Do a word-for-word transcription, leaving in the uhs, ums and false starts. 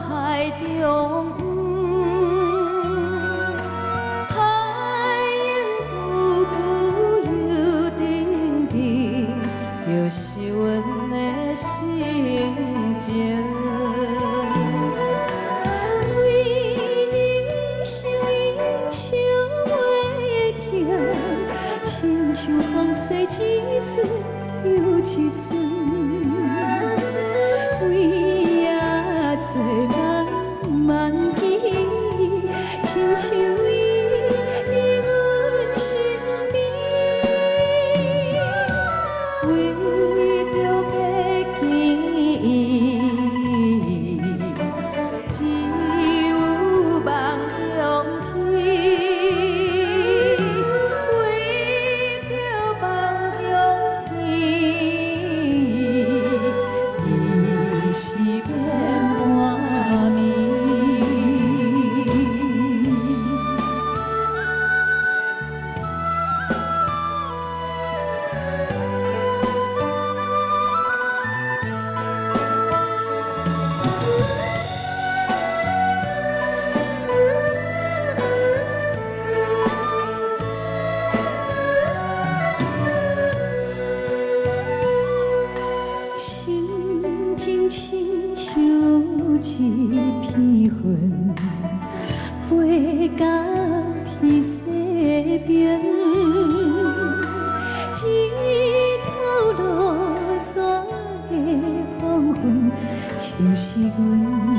海中海燕浮浮游沉沉，就是阮的心情。为人生因相袂停，亲像风吹一阵又一阵。 做梦梦见，亲像伊伫阮身边，为着要见伊，只有梦中去，为着梦中去，伊是变。 心情亲像一片云，飞到天西边，一头落山的黄昏，就是阮。